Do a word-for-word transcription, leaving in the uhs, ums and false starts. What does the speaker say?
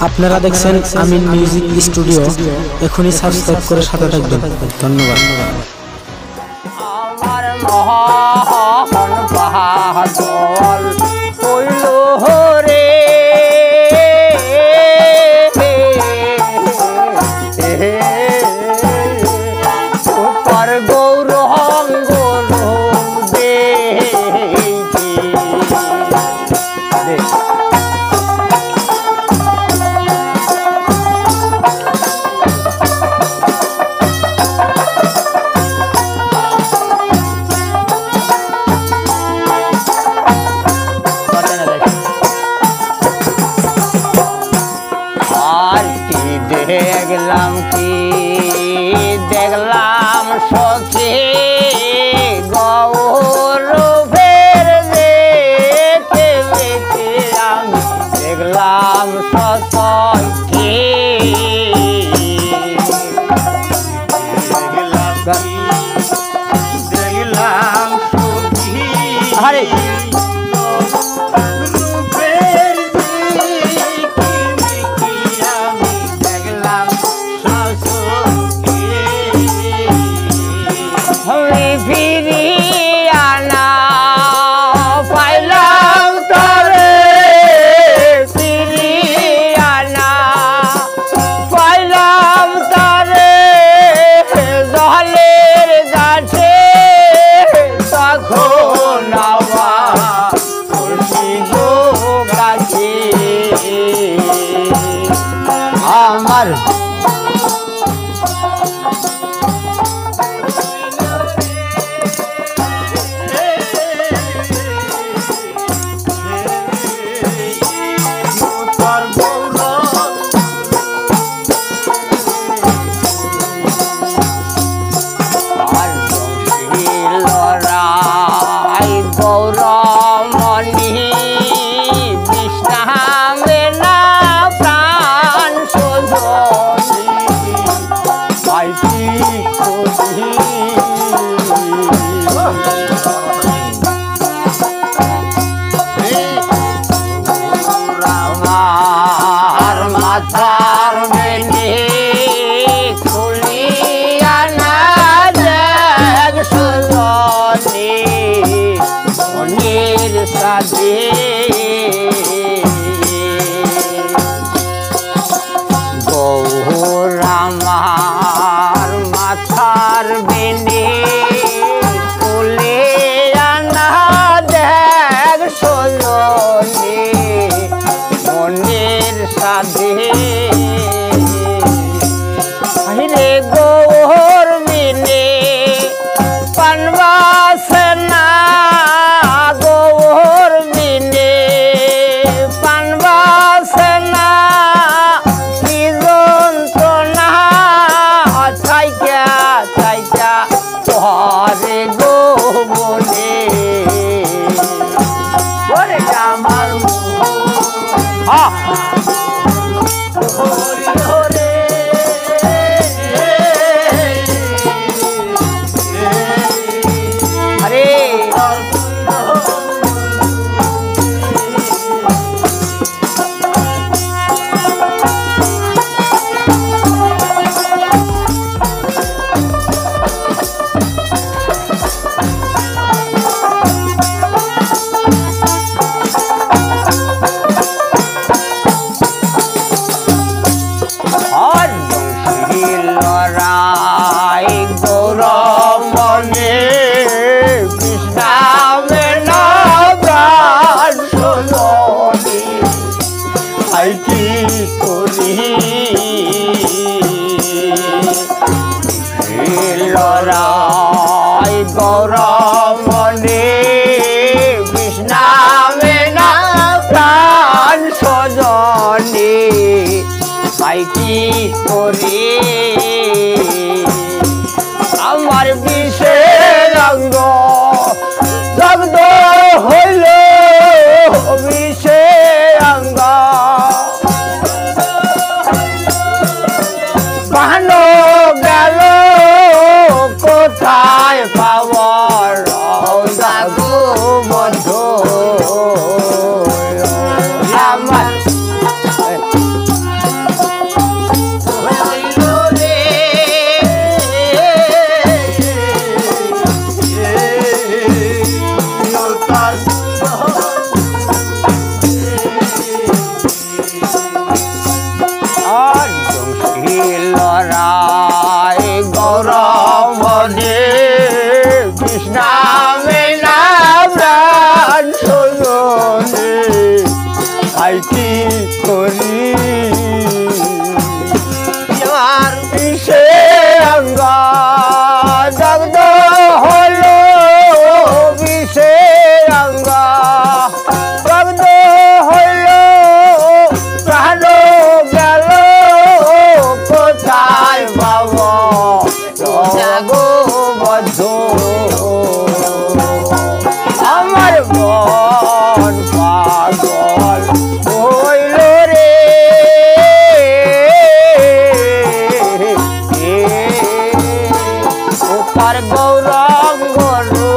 আপনারা দেখছেন Amin music studio. এখনই সাবস্ক্রাইব করে সাথে থাকবেন। ধন্যবাদ। আমার মহান পাগল হইল রে উপর গৌরঙ্গ দে দেখলাম কি দেখলাম সখী গৌরবের বেতে বেতে আমি দেখলাম সখী দেখলাম সখী আরে আমার মাথার বেনি খুলিয়া না দেখ সুজনী মনির সাথে গৌর আমার মাথার বেনি খুলিয়া না দেখ সুজনী মনির সাধে রে গৌর বিনে পানবাসে না গৌর বিনে পানবাসে না কি যন্ত্রণা চাইকা চাইকা তোরে গো বনে ওরে আমার হ্যাঁ লড়াই গৌরমণি কৃষ্ণামে না প্রাণ সজনী আই কি করি আমার বিষের অঙ্গ জব্দ হইল বিষের অঙ্গ কি করি আমার বিষে অঙ্গা দগ্ধ হলো বিষে অঙ্গা দগ্ধ হলো প্রাণ গেল কোথায় বাবা গো বদ্ধ আমার মন পাগল হইল রে ওপার গৌরাঙ্গ